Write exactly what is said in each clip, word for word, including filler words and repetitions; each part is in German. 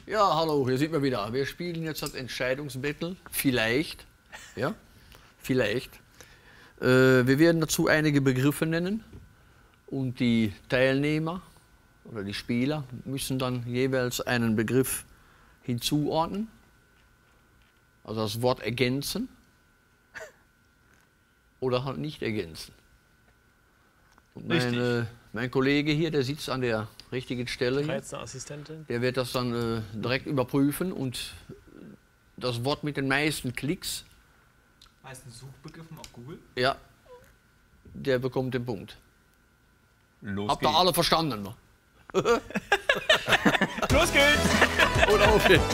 Ja, hallo, hier sind wir wieder. Wir spielen jetzt das Entscheidungsbattle. Vielleicht. Ja, vielleicht. Äh, wir werden dazu einige Begriffe nennen. Und die Teilnehmer oder die Spieler müssen dann jeweils einen Begriff hinzuordnen. Also das Wort ergänzen. Oder halt nicht ergänzen. Und mein, äh, mein Kollege hier, der sitzt an der richtigen Stelle hier. Assistentin. Der wird das dann äh, direkt überprüfen und das Wort mit den meisten Klicks, meisten Suchbegriffen auf Google, ja, der bekommt den Punkt. Los Habt geht's. ihr alle verstanden? Ne? Los geht's! Und auf geht's.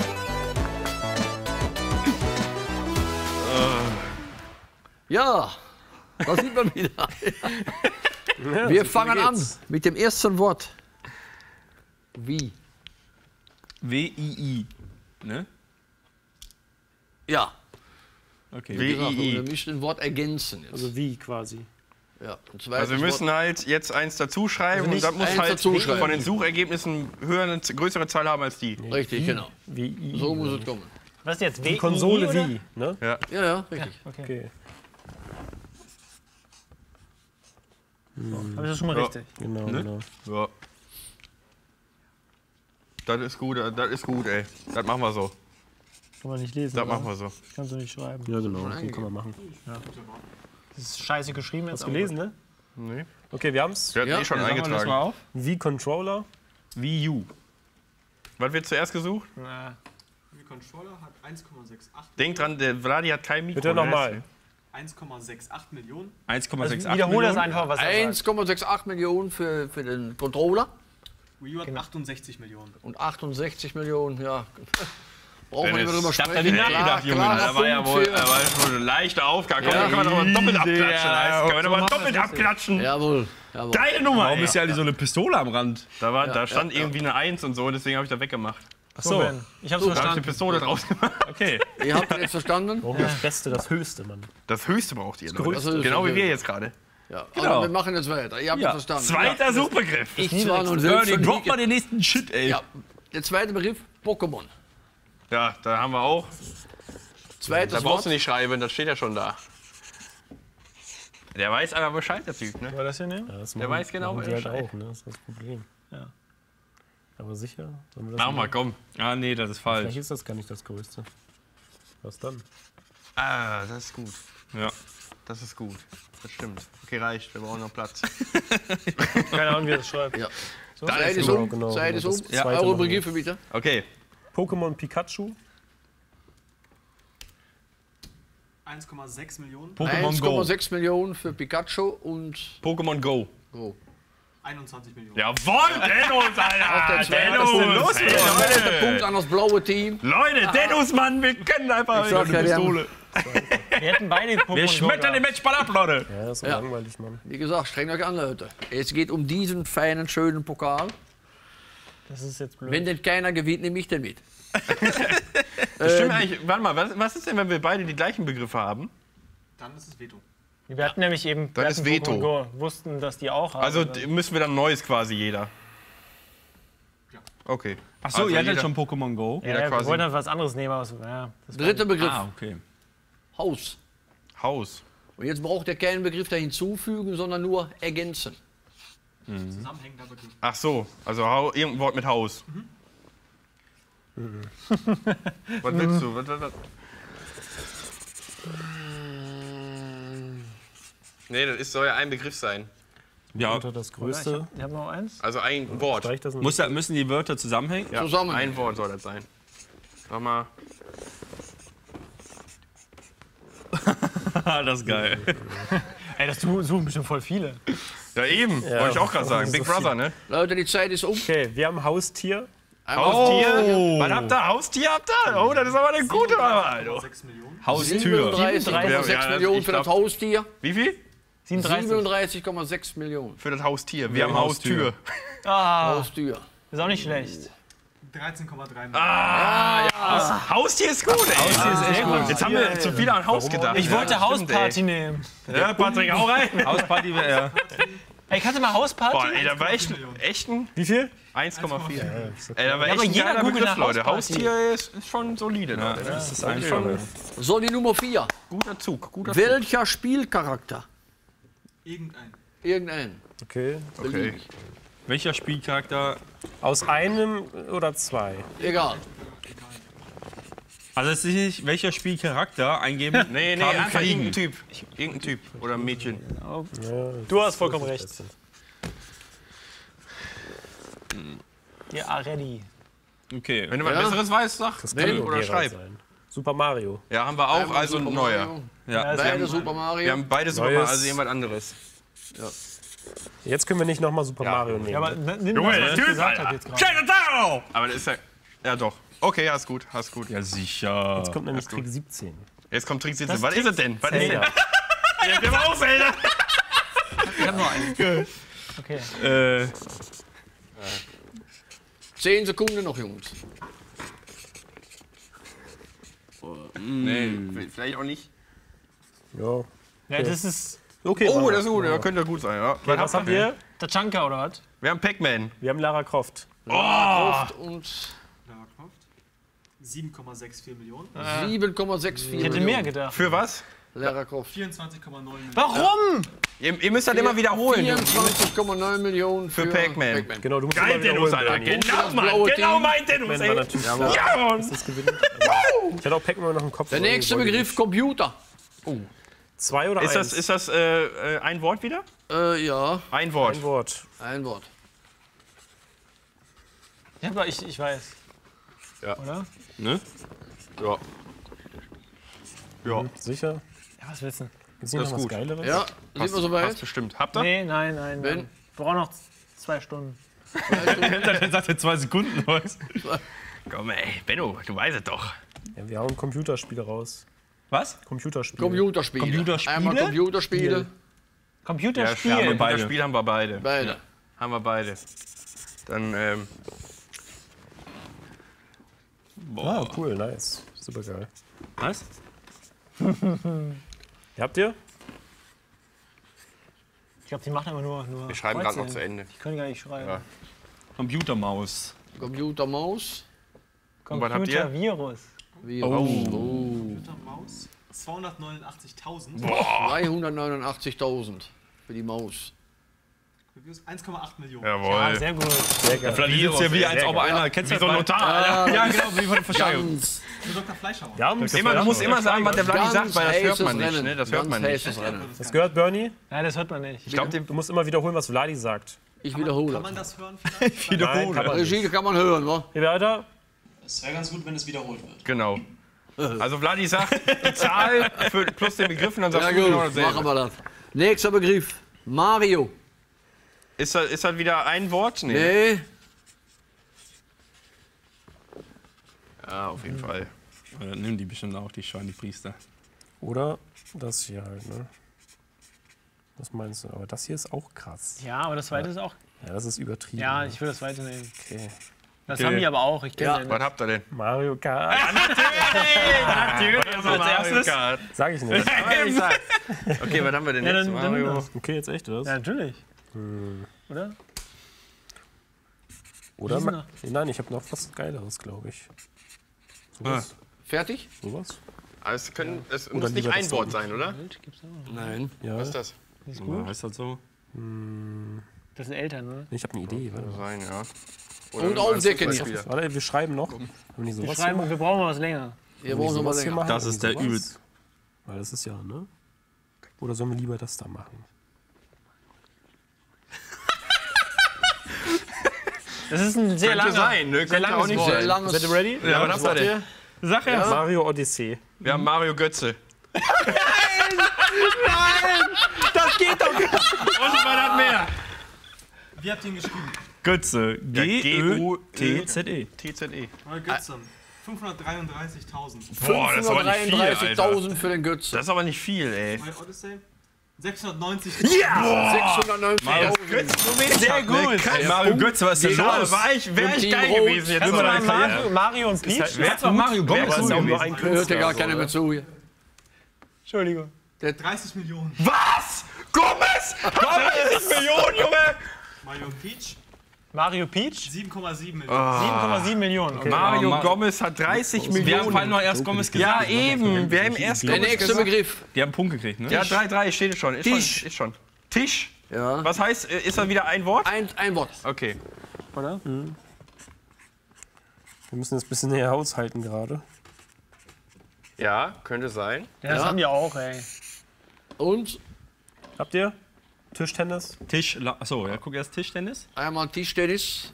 Ja, da sind wir wieder. Ja, Wir so fangen an geht's. mit dem ersten Wort. Wie? W I I. Ne? Ja. Okay. Wie gesagt, W I I. wir müssen ein Wort ergänzen jetzt. Also wie quasi. Ja, ein zweites Also wir müssen Wort. halt jetzt eins dazuschreiben Also und nicht das muss eins halt dazuschreiben. von den Suchergebnissen höher, eine größere Zahl haben als die. Richtig, Wie? genau. Wie I. So muss es kommen. was ist jetzt? W I I Die Konsole oder? wie, ne? Ja. Ja, ja, richtig. Okay. Aber das ist schon mal Ja. richtig. Genau, Ne? genau. Ja. Das ist gut, das ist gut, ey. Das machen wir so. Kann man nicht lesen. Das oder? machen wir so. Kannst du nicht schreiben. Ja, genau. So kann man machen. Das ist scheiße geschrieben jetzt. Hast du gelesen, ne? Nee. Okay, wir haben's. Der hat Ja. eh schon Sagen wir das eingetragen. mal auf. Wie Controller. Wii U. Was wird zuerst gesucht? Na, Die Controller hat eins Komma achtundsechzig Denk dran, der Vladi hat kein Mikro. Bitte ne? nochmal. eins Komma achtundsechzig Millionen. eins Komma also acht wiederhole das Millionen. einfach, was er sagt. eins Komma achtundsechzig Millionen für, für den Controller Wii U hat achtundsechzig Millionen. und achtundsechzig Millionen, ja. Brauchen wir Dennis, nicht mehr drüber ich hab da sprechen. nicht nachgedacht, Klar, Junge. klarer Das war ja Punkt wohl, für- das war wohl eine leichte Aufgabe. Komm, Ja. dann können wir doch mal doppelt abklatschen. Ja, Können wir doch mal so doppelt machen wir das abklatschen. Jawohl, jawohl. Geile Nummer, Warum ey. ist ja so eine Pistole am Rand? Da, war, Ja, da stand ja, ja. irgendwie eine Eins und so, deswegen habe ich das weggemacht. Ach So, so, Ben, ich hab's Da habe ich die verstanden. Pistole draus gemacht. okay. Ihr habt jetzt verstanden? Warum das Beste, das Höchste, Mann. Das Höchste braucht ihr, Leute. Größte. Genau wie wir jetzt gerade. Ja, Genau. also wir machen jetzt weiter. Ihr habt Ja. es verstanden. Zweiter Suchbegriff. Ich zwar nun selbst Bernie, schon drop mal den nächsten Shit, ey. Ja, der zweite Begriff, Pokémon. Ja, da haben wir auch. Zweites Da brauchst Wort, du nicht schreiben, das steht ja schon da. Der weiß aber Bescheid, der Typ, ne? War das hier nehmen? Ja, das Der weiß genau, machen wer die halt Bescheid. auch, ne? Das ist das Problem. Ja. Aber sicher? Sollen wir das Mach machen? mal, komm. Ah, nee, das ist Vielleicht falsch. ist das gar nicht das Größte. Was dann? Ah, das ist gut. Ja. Das ist gut. Das stimmt. Okay, reicht. Wir brauchen noch Platz. Keine Ahnung, wie er das schreibt. ja. Da Zeit ist ist genau, um, genau, Zeit ist genau, um. das Ja, zweite eure machen wir. Begriffe bitte. Okay. Pokémon Pikachu. eins Komma sechs Millionen. Pokémon eins Go. Komma sechs Millionen für Pikachu und Pokémon Go. Go. einundzwanzig Millionen. Jawohl, Dennis, Alter! der zweite Dennis! Punkt. Hey, Der zweite Leute! Punkt an das blaue Team. Leute, Dennis, Mann, wir können einfach Ich sag wieder eine ja, die Pistole. Wir hätten beide Pokémon Wir Go schmettern den gehabt. Matchball ab, Leute. Ja, das ist so Ja. langweilig, Mann. Wie gesagt, strengt euch an, Leute. Es geht um diesen feinen, schönen Pokal. Das ist jetzt blöd. Wenn denn keiner gewinnt, nehme ich den mit. Das stimmt eigentlich. Warte mal, was, was ist denn, wenn wir beide die gleichen Begriffe haben? Dann ist es Veto. Wir hatten nämlich eben, Dann wir ist hatten Veto. Pokémon Go, wussten, dass die auch haben. Also Dann- d- müssen wir dann Neues quasi jeder. Ja. Okay. Ach so, Also ihr hattet jeder- schon Pokémon Go? ja, jeder ja, wir quasi- wollten halt was anderes nehmen, aber so, ja, das war- Dritter Begriff, Ah, okay. Haus. Haus. Und jetzt braucht ihr keinen Begriff da hinzufügen, sondern nur ergänzen. Zusammenhängender Begriff. Ach so, also hau, irgendein Wort mit Haus. Was willst du? Was, was, was? Nee, das ist, soll ja ein Begriff sein. Ja, Unter das Ich Größte. hab, ich hab noch eins. Also ein Wort. Streich das muss, da- müssen die Wörter zusammenhängen? Ja, Zusammen. ein Wort soll das sein. Sag mal. das ist geil. Ey, das su- suchen bestimmt voll viele. Ja, eben. Wollte ich auch gerade sagen. Big Brother, ne? Leute, die Zeit ist um. Okay, wir haben Haustier. Haustier? Was habt ihr? Haustier habt ihr? Oh, das ist aber eine gute Wahl. du. sechs Millionen. Haustür. siebenunddreißig Komma sechs Ja, ja, Millionen ich für das glaub- Haustier. Wie viel? siebenunddreißig. siebenunddreißig Komma sechs Millionen. Für das Haustier. Wir, haben haben Haustür. Ah, Haustür. ist auch nicht schlecht. dreizehn Komma drei Millionen. Ah, Haustier ist gut, ey. Haustier ist echt gut. Jetzt haben wir zu viel an Haus gedacht. Ich Ja, wollte das stimmt, Hausparty ey. nehmen. Ja, Patrick, auch rein. Hausparty wäre ja. Ey, kannst du mal Hausparty? Boah, ey, da war echt, echt ein Wie viel? eins Komma vier. Ja, ist okay. Ey, da war Ja, echt aber ein jeder geiler googelt Begriff, nach Leute. Hausparty. Haustier ist, ist schon solide, Leute. Das ist Okay. einfach. So, die Nummer vier. Guter Zug, guter Zug. Welcher Spielcharakter? Irgendein. Irgendein. Okay. Okay. Welcher Spielcharakter? Aus einem oder zwei? Egal. Also es ist nicht, welcher Spielcharakter eingeben. Nee, nee, Farben einfach kriegen. irgendein Typ. Irgendein Typ. Oder ein Mädchen. Ja, Du hast vollkommen recht. das ist- Ja, ready. Okay. Wenn du was Ja. Besseres weißt, sag. Das Nenn kann oder Geralt schreib. sein. Super Mario. Ja, haben wir auch, Einmal also ein Super neuer. Mario. Ja. Also, Beide Super Mario. Wir haben beide Super Neues. Mario, also jemand anderes. Jetzt können wir nicht nochmal Super Ja. Mario nehmen. Ja, aber n- nimm Junge, das, der was Typ, ich gesagt Alter. habe jetzt gerade. Aber das ist ja. Ja, doch. Okay, hast gut, hast gut. Ja, sicher. Jetzt kommt nämlich Trick siebzehn. Jetzt kommt Trick siebzehn. Das Was ist es denn? Was ist Zelda. denn? Ja, wir haben auch Zelda. Ich hab noch einen. Okay. Äh, Zehn Sekunden noch, Jungs. Nee, vielleicht auch nicht. Ja. Ja, das ist Okay, Oh, machen das ist wir. gut, ja, könnte gut sein. Ja. Okay, was haben wir? Tachanka oder was? Wir haben Pac-Man. Wir haben Lara Croft. Croft und Lara Croft. sieben Komma sechsundvierzig Millionen. sieben Komma sechsundvierzig Ich hätte Millionen. mehr gedacht. Für was? Lara Croft. vierundzwanzig Komma neun Millionen. Warum? Ihr, ihr müsst das immer wiederholen. vierundzwanzig Komma neun Millionen für, Für Pac-Man. Genau, du musst Geil, immer Dennis, wiederholen, Alter. Bernie. Genau, das Mann. blaue Genau Team. mein Dennis, Pac-Man war ey. natürlich Ja, klar, Mann. dass das gewinnt. Ich hatte auch Pac-Man noch im Kopf. Der aber nächste wollte Begriff, nicht. Computer. Zwei oder Ist eins? das, ist das äh, äh, ein Wort wieder? Äh, ja, Ein Wort. Ein Wort. ein Wort. Ja, aber ich, ich weiß. Ja. Oder? ne? Ja. Ja, Sicher? Ja, was willst du? Gibt's nicht Das noch ist was gut. Geileres? Ja, sind wir soweit? passt bestimmt. Habt ihr? Nee, nein, nein. Ben? nein. Wir brauchen noch zwei Stunden. Dann sagt er zwei Sekunden was. Komm, ey, Benno, du weißt es doch. Ja, wir hauen Computerspiele raus. Was? Computerspiele. Computerspiele. Computerspiele? Einmal Computerspiele. Ja, Computerspiel. klar, beide. beide. Spiel haben wir beide. Beide. Haben wir beide. Dann, ähm, Ah, cool, nice. Super geil. Was? Ja, habt ihr? Ich glaube, die machen aber nur. nur wir schreiben gerade noch Kreuze. zu Ende. Die können gar nicht schreiben. Ja. Computermaus. Computermaus. Und was habt ihr? Computervirus. Wie Oh. oh. Maus. zweihundertneunundachtzigtausend. dreihundertneunundachtzigtausend für die Maus. eins Komma acht Millionen. Ja, Jawohl. sehr gut. Sehr geil. Vielleicht ist es ja wie, als ob einer kennst du Wie so ein das Notar, bei- Alter. Ja, genau, wie von der Versteigerung. Ganz, Für Doktor Fleischhauer. Ja, muss Immer, du musst immer sagen, was der Vladi sagt, weil das hört man nicht. Rennen. Ne? Das hört Ganz man nicht. heißes Rennen. Das gehört Bernie. Nein, das hört man nicht. Ich glaube, Du musst immer wiederholen, was Vladi sagt. Ich Kann wiederhole. man das hören vielleicht? Nein, kann man nicht. Regie kann man hören, wa? Hier weiter. Es wäre ganz gut, wenn es wiederholt wird. genau. Also Vladi sagt die Zahl für, plus den Begriff und dann Ja sagst du gut, genau machen dasselbe. wir das. Nächster Begriff. Mario. Ist das, ist das wieder ein Wort? Nee. Nee. Ja, auf jeden Fall. Äh, Nimm die bestimmt auch, die Schein, die Priester. Oder das hier halt, ne? Was meinst du? Aber das hier ist auch krass. Ja, aber das zweite ist auch. Ja, das ist übertrieben. Ja, ne? ich will das zweite nehmen. Okay. Das Okay. haben die aber auch. Ich kenne Ja. den. Was habt ihr denn? Mario Kart. Natürlich, als erstes? Sag ich nicht. Okay, was haben wir denn Ja, jetzt? dann- dann Mario. das. Okay, jetzt echt, oder? Ja, natürlich. Hm. Oder? Oder? Diesen Ma- Nein, ich habe noch was Geileres, glaube ich. Sowas. Fertig? Sowas? Aber es, können, es Oder muss nicht lieber ein das Wort da sein, oder? Bild gibt's auch. Nein. Ja. Was ist das? Ist Ja, gut. heißt das so? Das sind Eltern, ne? Ich habe eine Idee. Warte mal. Sein, ja. Und aufdecken hier. hier. Warte, wir schreiben noch. Wenn die Wir sowas schreiben, hier wir brauchen mal was länger. Wir machen, brauchen noch mal sowas hier länger. machen, Das ist der irgendwie Übel. sowas. Weil das ist ja, ne? Oder sollen wir lieber das da machen? Das ist ein sehr Könnte langer. sein, ne? Könnte langes auch nicht Wort. Sehr sein. langes. Seid ihr ready? Ja, was habt ihr denn? Sag ja. Mario Odyssey. Wir haben Mario Götze. Das geht doch nicht. Und was hat mehr? Wie habt ihr ihn geschrieben? Götze. G Ö T Z E. T Z E. Neue Götzen. fünfhundertdreiunddreißigtausend. Boah, das ist aber nicht viel, Alter. fünfhundertdreiunddreißigtausend für den Götze. Das ist aber nicht viel, ey. Neue Odyssey. sechshundertneunzig. sechshundertneunzigtausend. Sehr gut. Mario Götze, was ist denn Ja, los? war ich, wäre ich Team geil Rot. gewesen jetzt. Das aber war dann- Mario, Mario und Peach. Wer hat mal Mario Wer Gomez ist Das ist ja auch nur gewesen? ein Hört ja Künstler. gar so, keiner oder? mehr zu hier. Entschuldigung. dreißig Millionen. Was? Gomez? Gomez Millionen, Junge! Mario Peach, Mario Peach? sieben Komma sieben Millionen. sieben Komma sieben Millionen. Okay. Mario Mar- Gomez hat dreißig Wir haben Millionen. vorhin noch erst Gomez Ja, gesagt. eben. Wir haben erst Der Gomez nächste gesagt. Begriff. Die haben einen Punkt gekriegt, ne? Ja, drei drei steht schon. Ist Tisch. Schon, ist schon. Tisch? Ja. Was heißt, äh, ist da wieder ein Wort? Ein, ein Wort. Okay. Oder? Mhm. Wir müssen jetzt ein bisschen näher haushalten gerade. Ja, könnte sein. Ja, das Ja. haben die auch, ey. Und Habt ihr Tischtennis? Tisch. Achso, ja, guck erst Tischtennis. einmal Tischtennis.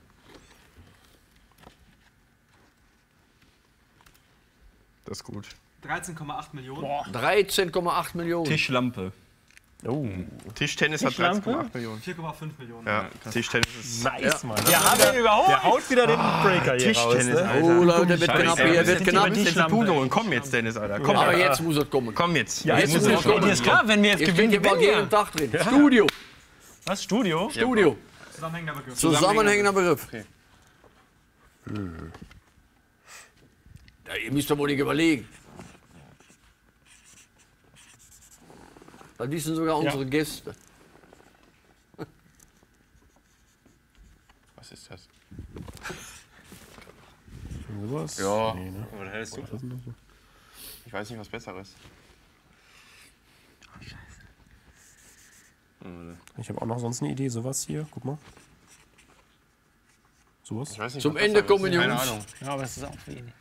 Das ist gut. dreizehn Komma acht Millionen. dreizehn Komma acht Millionen. Tischlampe. Oh, Tischtennis hat Tischlampe? dreizehn Komma acht Millionen. vier Komma fünf Millionen. Ja, Tischtennis ist. nice, Mann. Wir haben den überhaupt. Der haut wieder den Breaker hier raus, Tischtennis, ne? Alter. Oh Leute, wird Scheiße, knapp ey, hier, das wird ist knapp. jetzt die Tischlampe. Punkt holen. Komm jetzt, Dennis, Alter. Komm, Aber Alter. jetzt muss es kommen. Komm jetzt. Ja, Jetzt jetzt muss muss es es kommen. Dir ist klar, wenn wir jetzt Ich gewinnen, steht immer gewinnen jeden wir. Tag drin. Studio. Was, Studio? Studio. Zusammenhängender Begriff. Zusammenhängender Begriff. Ja, ihr müsst doch wohl nicht überlegen. Das wissen sogar unsere Gäste. Was ist das? Sowas? Ja. Nee, ne? Was hältst du? Ich weiß nicht, was Besseres. Ich habe auch noch sonst eine Idee. Sowas hier, guck mal. Sowas? Ich weiß nicht, Zum was Ende Besseres ist. kommen, Keine Jungs. Ahnung. Ja, aber das ist auch wenig.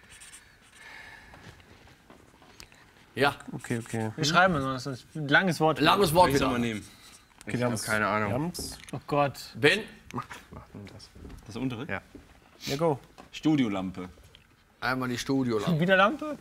Ja, Okay, okay. Wir schreiben es, das ist ein langes Wort. langes Wort Ich soll wieder. mal nehmen. okay wir haben's. Keine Ahnung. Wir haben's. Oh Gott. Ben, Mach nur das. Das untere? Ja. Ja, go. Studiolampe. einmal die Studiolampe. Wieder Lampe?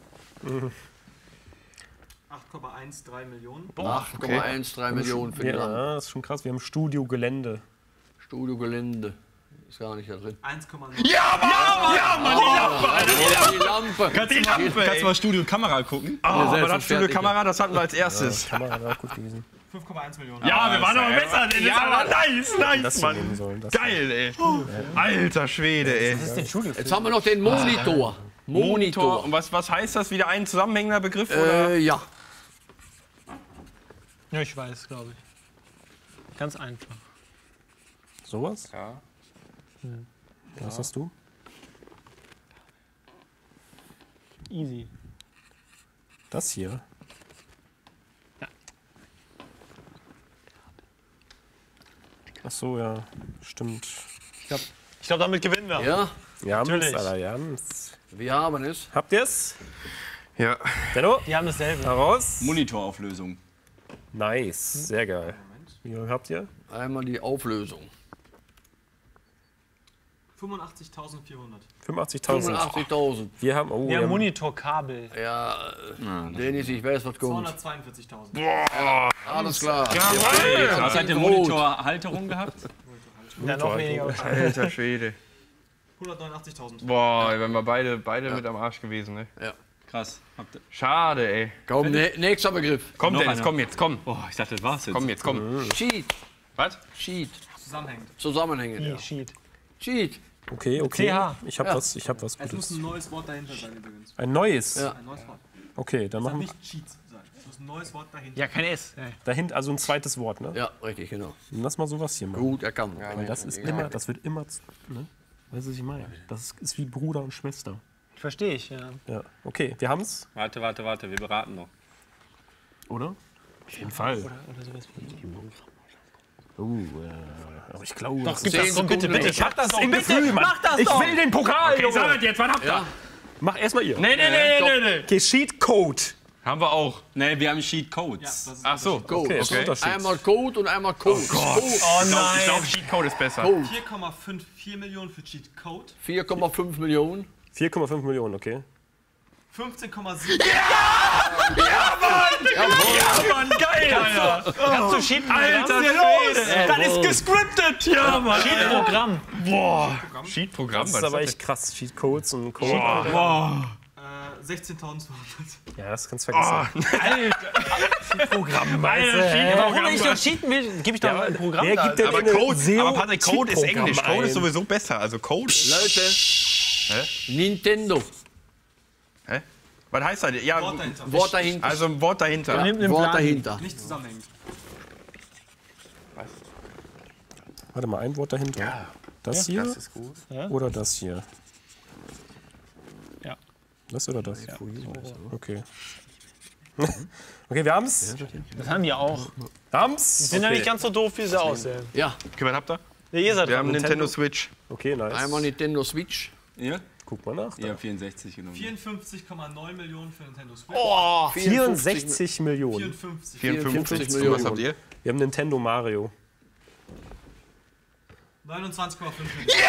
acht Komma eins drei Millionen. acht Komma eins drei Millionen für die Lampe. Ja, das ist schon krass. Wir haben Studiogelände. Studiogelände. Ist gar nicht da drin. eins Komma null. Oh, die Lampe. Kannst du mal, kannst du mal Studio-Kamera gucken? Oh, aber das selbstverständlich. Studio-Kamera, das hatten wir als erstes. Kamera war auch gut gewesen. fünf Komma eins Millionen. Ja, wir waren aber besser. Dennis, aber nice, nice, Das hier nehmen sollen. Das Geil, ey. Alter Schwede, ey. Das ist den Studio. Jetzt haben wir noch den Monitor. Monitor. Und was, was heißt das? Wieder ein zusammenhängender Begriff? Oder? Äh, ja. Ja, ich weiß, glaube ich. Ganz einfach. Sowas? Ja. Was hast du? Easy. Das hier? Ach so, ja. Stimmt. Ich glaube, ich glaub, damit gewinnen wir. Ja, Ja, Natürlich. Alter, Jans. wir haben es. Habt ihr's? Ja. Denno? Die haben dasselbe. Heraus? Monitorauflösung. Nice. Sehr geil. Wie viel habt ihr? Einmal die Auflösung. fünfundachtzigtausendvierhundert. fünfundachtzigtausend. fünfundachtzigtausend. Wir haben, oh, Wir wir haben haben Monitorkabel. Ja, äh, Dennis, ich weiß, was kommt. zweihundertzweiundvierzigtausend. Alles klar. Was hat der Monitorhalterung gehabt? Ja, noch weniger. Alter Schwede. hundertneunundachtzigtausend. Boah, wenn wir beide, beide mit am Arsch gewesen, ne? Ja. Krass. Habt ihr- Schade, ey. Komm, nä- nächster Begriff. Komm, Noch Dennis, einer. komm jetzt, komm. Boah, ich dachte, das war's jetzt. Komm jetzt, komm. Cheat. Was? Cheat. Zusammenhängend. Zusammenhängen. Ja. Sheet. Cheat. Okay, okay. C H. Ich hab Ja. was, ich hab was Es muss Gutes. ein neues Wort dahinter sein übrigens. Ein neues. Ja. Ein neues Wort. Okay, dann Es darf machen wir nicht Cheat sein. Es muss ein neues Wort dahinter. Ja, kein S. Ey. dahinter, also ein zweites Wort, ne? Ja, richtig, genau. Dann lass mal sowas hier machen. Gut erkannt. Weil das ist immer, das wird immer, z- ne? Weißt du, was ich meine? Das ist, ist wie Bruder und Schwester. Verstehe ich, ja. Ja, okay, wir haben's, Warte, warte, warte, wir beraten noch. oder? Auf jeden Fall. Oder sowas wie. Oh, äh, aber ich glaube, das Gib Zehn das, komm, bitte, Sekunden bitte. noch. Mach das doch, im bitte. Gefühl, Mann. Mach das ich doch. will den Pokal, Okay, Junge. sammelt jetzt, wann habt ihr? Ja, Mach erstmal ihr. Nee, nee, nee, nee, nee. Okay, Sheet Code. Haben wir auch. Nee, wir haben Sheet Ja, Codes. das ist Ach so. Code. Okay, ist ein Okay. Unterschied. Einmal Code und einmal Code. Oh Oh Ich glaube, nein. glaub, Cheatcode ist besser. Code. vier Komma vierundfünfzig Millionen für Cheat Code. vier Komma fünf Millionen. vier Komma fünf Millionen, okay. fünfzehn Komma sieben. Mann, geil, Alter. Kannst du Sheet Alter, Das ist gescriptet. Ja, Mann. Sheet-Programm. Cheat-Programm, Das was ist aber das echt krass. Cheat Codes und Code. Äh, sechzehntausendzweihundert. Ja, das kannst du vergessen. Programm, weißt du. Warum ich doch cheaten will, gebe ich doch mal ein Programm wer da. gibt denn Aber eine Code, S E O aber Patrick, Code ist Cheat-Programm Englisch. Code ist ein? sowieso besser. Also Code. Leute. Nintendo. Hä? Was heißt das? Ja, Wort dahinter. Wort dahinter. also ein Wort dahinter. Nimm den Wort Plan. dahinter. Nicht zusammenhängend. Warte mal, ein Wort dahinter. Ja, Das hier das ist gut. oder das hier? Ja. Das oder das? Okay. Okay, wir haben's. Das haben die auch. Haben's. Sind ja nicht ganz so doof, wie sie aussehen. Ja, Okay, was habt ihr? Nee, ihr seid Wir dran. haben Nintendo Switch. Okay, nice. einmal Nintendo Switch. Ihr? Guck mal nach. Ihr habt vierundsechzig genommen. vierundfünfzig Komma neun Millionen für Nintendo Switch. Oh, vierundsechzig Millionen. vierundfünfzig. vierundfünfzig. Millionen. Was habt ihr? Wir haben Nintendo Mario. neunundzwanzig Komma fünf Millionen.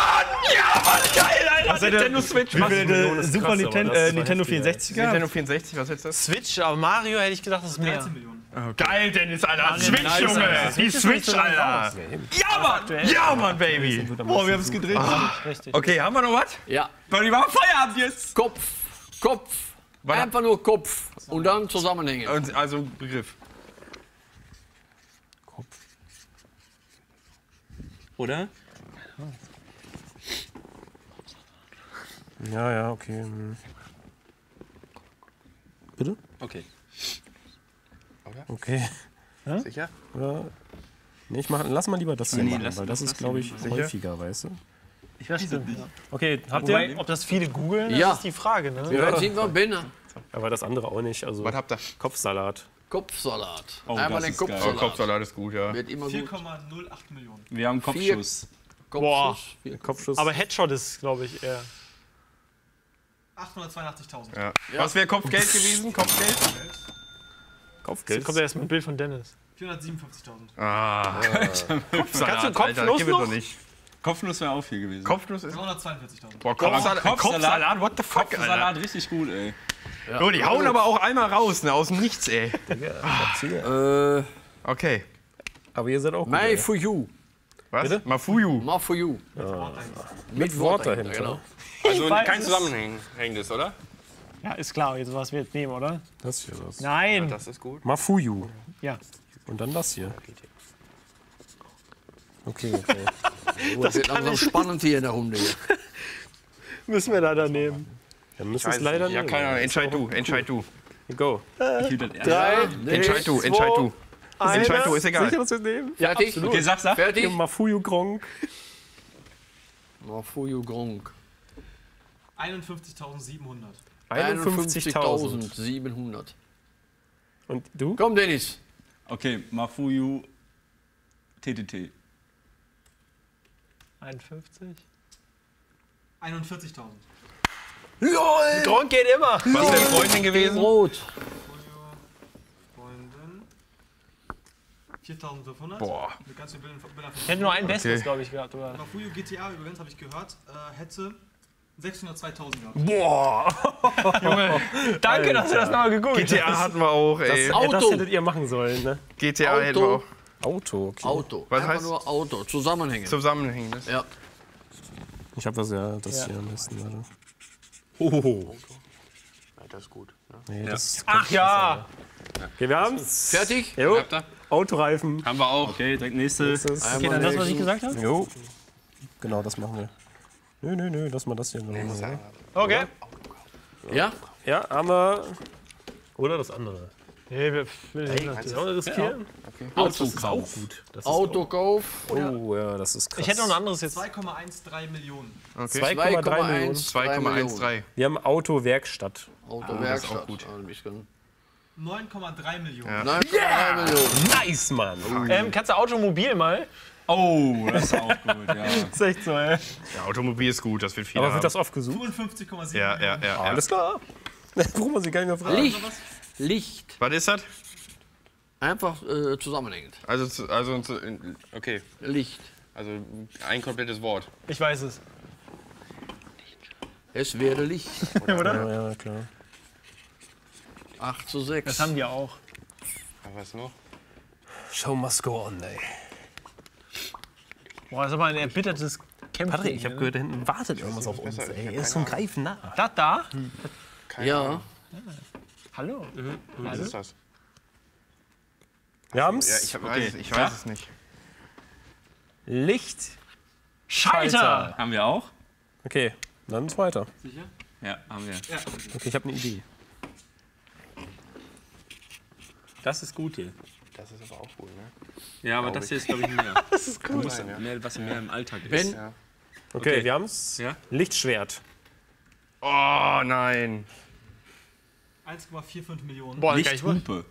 Was Nintendo Switch? Wie viele Super Nintendo, äh, Nintendo vierundsechziger. Nintendo vierundsechzig, was ist das? Switch, aber Mario hätte ich gedacht, das ist mehr. dreizehn Millionen. Geil, Dennis, Alter. Switch, Nice, Junge. Alter. Die Switch ist nicht Switch, so lange Alter. Ja, Mann. Ja, Mann, Baby. Boah, wir haben es gedreht. Richtig. Okay, haben wir noch was? Ja, Weil die waren Feierabend jetzt. Kopf, Kopf. Warte. Einfach nur Kopf und dann zusammenhängen. Und also Begriff. Oder? Ja, ja, okay. hm. Bitte? Okay. Okay. Sicher? Ja. Nee, ich mach, lass mal lieber das hier Nee, machen, lass- weil das ist, glaube ich, häufiger, weißt du? Ich weiß nicht. Okay, habt Wobei, ihr? ob das viele googeln, das Ja. ist die Frage. Ne? Wie weit sind wir? Bin. Aber das andere auch nicht. Also Was habt ihr? Kopfsalat. Kopfsalat. Oh, Einmal das den ist geil. Oh, Kopfsalat. Kopfsalat ist gut, ja. Wird immer vier gut. Komma null acht Millionen. Wir haben Kopfschuss. Boah. Kopfschuss. Vier- Kopfschuss. Aber Headshot ist, glaube ich, eher. achthundertzweinundachtzigtausend. ja. Was wäre Kopfgeld gewesen? Kopfgeld? Kopfgeld. Jetzt kommt erst mit ein Bild von Dennis. vierhundertsiebenundfünfzigtausend. Ah. Kopfsalat, Kannst du Kopfnuss Alter, gib mir noch? doch nicht. Kopfnuss wäre auch viel gewesen. Kopfnuss ist... dreihundertzweiundvierzigtausend. Boah, Kopfsalat, Kopfsalat- Kopfsalat, what the fuck, Alter. Kopfsalat richtig gut, ey. Oh, die hauen aber auch einmal raus, ne, aus dem Nichts, ey. Äh, Okay. Aber ihr seid auch gut, My ey. for you. Was? Bitte? Mafuyu. Ma for you. Mit Wort dahinter. Genau. Also weiß kein es. Zusammenhängendes, oder? Ja, ist klar, jetzt was wir jetzt nehmen, oder? Das hier das. Nein. Das ist gut. Mafuyu. Ja. Und dann das hier. Okay, okay. Das wird langsam spannend hier in der Runde. Hier. Müssen wir leider nehmen. Dann müssen es leider Ja, nehmen. keine Ahnung. Entscheid du, entscheid du. Go. Ich will das Drei, Entscheid du, entscheid du. Entscheid du, ist egal. Sicher, dass wir es nehmen? Fertig? Okay, sag, sag. Fertig? Mafuyu Gronk. Ma for you Gronk. einundfünfzigtausendsiebenhundert. einundfünfzigtausend. einundfünfzigtausendsiebenhundert. Und du? Komm, Dennis. Okay, Mafuyu T T T. einundfünfzig. einundvierzigtausend. LOL! Gronk geht immer. Was wäre Freundin gewesen? Rot. Freundin. viertausendfünfhundert. Boah. Mit ganz vielen Bildern von Bildern Ich hätte nur ein Bestes, Okay. glaube ich, gehabt. Oder? Mafuyu G T A übrigens, habe ich gehört, äh, hätte sechshundertzweitausend gehabt. Danke, dass du das nochmal gegoogelt G T A hatten wir auch, ey. Ja, das Auto. hättet ihr machen sollen, ne? G T A hätten wir auch. Auto, okay. Auto. Was Einfach heißt- nur Auto. Zusammenhängen. Zusammenhängendes. Ja. Ich habe das ja, das hier am besten, warte. Oh. Das ist gut. Nee, das Ach ja. Okay, wir haben's. Fertig? Jo. Habt ihr? Autoreifen. Haben wir auch. Okay, direkt nächste. Nächstes. Okay, dann das, was ich gesagt habe? Jo. Genau, das machen wir. Nö, nö, nö, lass mal das hier machen. Ja. Okay. Ja? ja, haben wir. Oder das andere. Nee, wir will ich nicht. Sollen wir riskieren? Autokauf. Gut. Das ist Autokauf. Oh, ja, das ist krass. Ich hätte noch ein anderes jetzt. zwei Komma13 Millionen. Okay. zwei Komma drei Millionen. zwei Komma dreizehn. Wir haben Autowerkstatt. Autowerkstatt. auch gut. Ah, ein bisschen. neun Komma drei Millionen. Ja. neun Komma drei Millionen. Nice, Mann. Ähm, kannst du Automobil mal? Oh, das ist auch gut, ja. Das ist echt so, ey. Ja, Automobil ist gut, das wird viel Aber haben. wird das oft gesucht? fünfundfünfzig Komma sieben Ja, ja, Millionen. ja. ja. Alles klar. Da brauchen wir sie gar nicht mehr fragen. Licht. Licht. Was ist das? Einfach äh, zusammenhängend. Also, zu- also zu- okay. Licht. Also ein komplettes Wort. Ich weiß es. Es wäre Licht. Ja, ja, klar. acht zu sechs. Das haben die auch. Was noch? Show must go on, ey. Boah, das ist aber ein erbittertes Kämpfen. Patrick, ich habe gehört, da hinten wartet irgendwas auf uns, ey. Er ist zum Greifen nah. Das da? Ja. Hallo? Was ist das? Wir haben's. Ja, ich weiß, Okay. es, ich weiß es nicht. Licht. Schalter! Haben wir auch? Okay, dann ist weiter. Ja, haben wir. Okay, ich habe eine Idee. Das ist gut hier. Das ist aber auch cool, ne? Ja, aber das hier ist, glaube ich, mehr. Das ist cool. Muss mehr, was mehr im Alltag ist. Ben, Ja. Okay, Okay. wir haben's. Ja? Lichtschwert. Oh nein. eins Komma fünfundvierzig Millionen. Boah, das, kann ich mal. Lichthupe.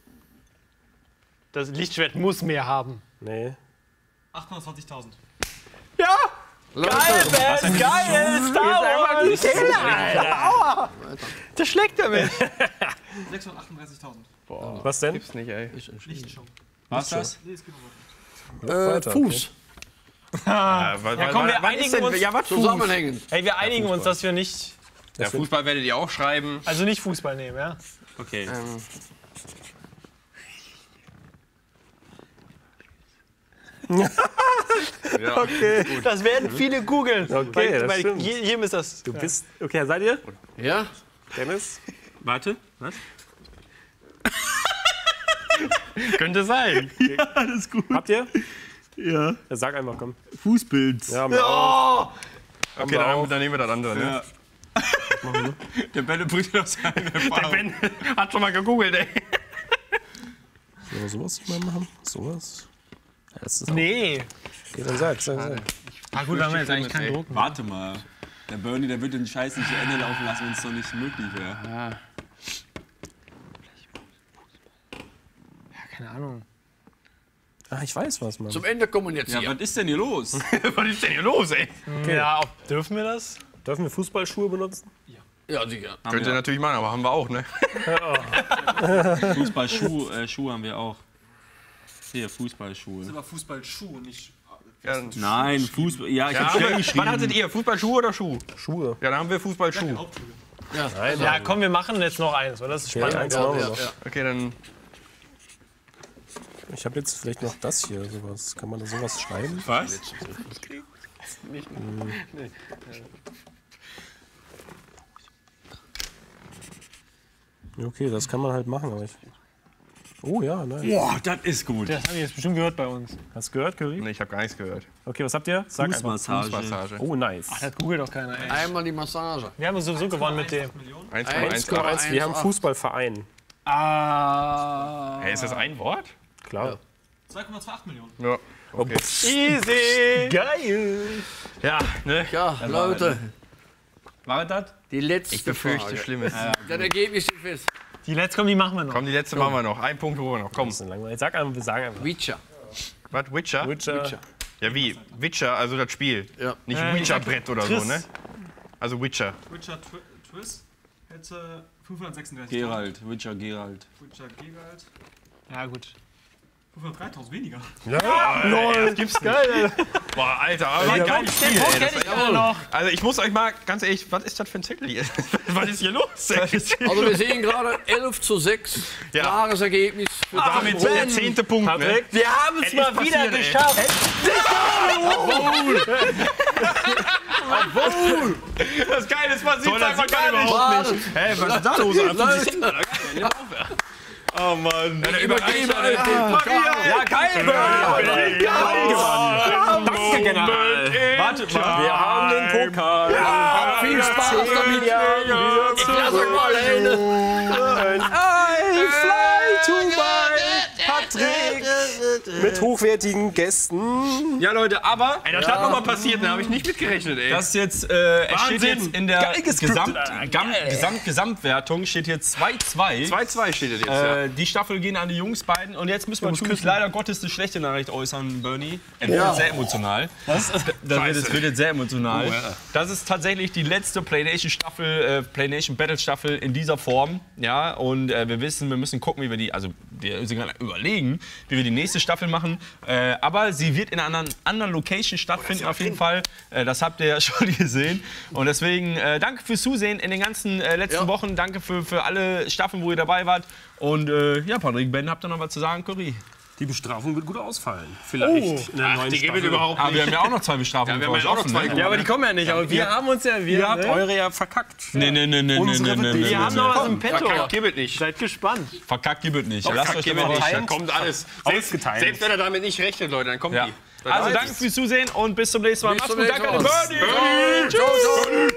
Das Lichtschwert muss mehr haben. Nee. achthundertzwanzigtausend. Ja! Leute, Ben, geil! Star Wars! Alter, aua! Das schlägt er mich. sechshundertachtunddreißigtausend. Boah. Was denn? Gibt's nicht, ey. Lichtshow. Was das? Nee, es geht noch weiter. äh, Weiter, Fuß. Ja, weil, Ja, komm, wir einigen uns. Ja, was Zusammenhängend. Ey, wir einigen uns, dass wir nicht. Ja, Fußball werdet ihr auch schreiben. Also nicht Fußball nehmen, ja? Okay. Ähm, ja, Okay. Das werden viele googeln. Okay, weil, das weil stimmt. hier, hier ist das. Du bist. Okay, seid ihr? Ja? Dennis? Warte, was? könnte sein. Habt ihr? Ja. Ja, sag einfach, komm. Fußbild. Ja, haben wir auch. Okay, dann, haben- dann nehmen wir das andere. Ne? Ja. Der Bälle bringt das seine Der Ben hat schon mal gegoogelt, ey. Sollen wir sowas mal machen? Sowas? Ja, das ist auch. Nee. Okay, dann sag, sag, sag. Ah, gut, dann haben wir jetzt eigentlich keinen Druck. Warte mal. Der Bernie, der wird den Scheiß nicht zu Ende laufen lassen, wenn es doch nicht möglich wäre. Ja, keine Ahnung. Ah, ich weiß was, Mann. Zum Ende kommen jetzt Ja, hier. was ist denn hier los? Was ist denn hier los, ey? Ja, ob, dürfen wir das? Dürfen wir Fußballschuhe benutzen? Ja, sicher. Haben Könnt ihr wir natürlich machen, aber haben wir auch, ne? Fußballschuhe äh, Schuhe haben wir auch. Hier, Fußballschuhe. Aber Fußballschuh, nicht. Ja, Nein, Fußball. Ja, ich ja, hab aber, schnell geschrieben. wann hattet ihr? Fußballschuhe oder Schuh? Schuhe. Ja, dann haben wir Fußballschuh. Hauptschule. Ja, Nein, Ja, komm, wir machen jetzt noch eins, oder? Das ist Ja, spannend. eins ja, machen wir ja, noch. ja. Okay, dann. Ich habe jetzt vielleicht noch das hier, sowas. Kann man da sowas schreiben? Was? Ja, okay, das kann man halt machen, aber ich. Oh ja, nein. Boah, das ist gut. Das haben die jetzt bestimmt gehört bei uns. Hast du gehört, Curry? Ne, ich habe gar nichts gehört. Okay, was habt ihr? Sag einfach. Fußmassage. Fußmassage. Oh, nice. Das googelt doch keiner, ey. Einmal die Massage. Wir haben sowieso gewonnen mit dem. eins Komma eins eins Komma acht. eins. Wir haben Fußballverein. Ah. Hey, ist das ein Wort? Klar. zwei Komma achtundzwanzig Millionen. Ja. Okay. Easy. Geil. Ja, ne? Ja, Leute, War das? die letzte Ich befürchte Frage. Schlimmes. Das Ergebnis ist fest. Die letzten kommen, die machen wir noch. Komm, die letzte machen wir noch. Ein Punkt holen wir noch. Komm. Das ist langweilig. Sag einfach, wir sagen einfach. Witcher. Was? Witcher? Witcher. Ja, wie? Witcher, also das Spiel. Ja. Nicht Äh, ich sag Witcher-Brett oder so, Triss. ne? Also Witcher. Richard Twi- Twiss hätte fünfhundertsechsunddreißig. Gerald, Witcher Gerald. Richard Gerald. Ja, gut. fünfhundertdreitausend weniger. Lol, gibt's geil. Boah, Alter, aber geiles Spiel, ey. Das ist echt- noch. Also ich muss euch mal, ganz ehrlich, was ist das für ein Zettel hier? Was ist hier los? ey? Also wir sehen gerade elf zu sechs. Ja. Klares Ergebnis. Für Damit Team der Rot. zehnte Punkt, ne? Patrick? Wir haben es mal wieder passiert, ey. geschafft. Das Geile ist, man sieht Toll, das einfach sieht man gar nicht. Warte. Hey, was ist da los? Leute, Oh Mann. ich übergebe euch den Pokal. Ja, geil. Danke, General. Warte mal. Wir haben den Pokal. Habt viel Spaß damit. Ich lasse euch mal alleine. I fly to my Patrick. Mit hochwertigen Gästen. Ja, Leute, aber Ey, das hat nochmal passiert, da habe ich nicht mitgerechnet, ey. das ist jetzt, äh, es steht Wahnsinn. jetzt in der Geil gescriptet, Gesamt, Alter. Gam, Gesamt, Gesamtwertung steht hier zwei zwei. zwei zwei steht es jetzt, ja. Äh, die Staffel gehen an die Jungs beiden. Und jetzt müssen wir natürlich leider Gottes eine schlechte Nachricht äußern, Bernie. Es wird sehr emotional. Was? Das wird, es wird jetzt sehr emotional. Oh, ja. Das ist tatsächlich die letzte PlayNation Staffel, äh, PlayNation Battle Staffel in dieser Form. Ja, und äh, wir wissen, wir müssen gucken, wie wir die, also wir sind gerade überlegen, wie wir die nächste Staffel machen. Äh, aber sie wird in einer anderen, anderen Location stattfinden auf jeden Fall. Äh, das habt ihr ja schon gesehen. Und deswegen äh, danke fürs Zusehen in den ganzen äh, letzten Ja. Wochen. Danke für, für alle Staffeln, wo ihr dabei wart. Und äh, ja, Patrick, Ben, habt ihr noch was zu sagen, Curry? Die Bestrafung wird gut ausfallen. Vielleicht in der neuen Die gibt es Staffel. überhaupt Aber nicht. wir haben ja auch noch zwei Bestrafungen. Ja, wir für haben euch ja auch noch offen, zwei ne? Ja, aber die kommen ja nicht. Aber wir haben uns ja. Wir, Ihr habt ne? eure ja verkackt. Nee, nee, nee, nee, nee, Unsere nee, wird nee, die- nee, Wir haben nee. noch was im Petto. Verkackt gibt es nicht. Seid gespannt. Verkackt gibt es nicht. Lasst euch Verkackt gibt das es mal nicht. Da raus. kommt alles. Selbst, Ausgeteilt. selbst wenn er damit nicht rechnet, Leute, dann kommt Ja. die. Also danke fürs Zusehen und bis zum nächsten Mal. Bis Macht's zum gut, danke an nächsten den Mal. Bernie. Ciao, ciao.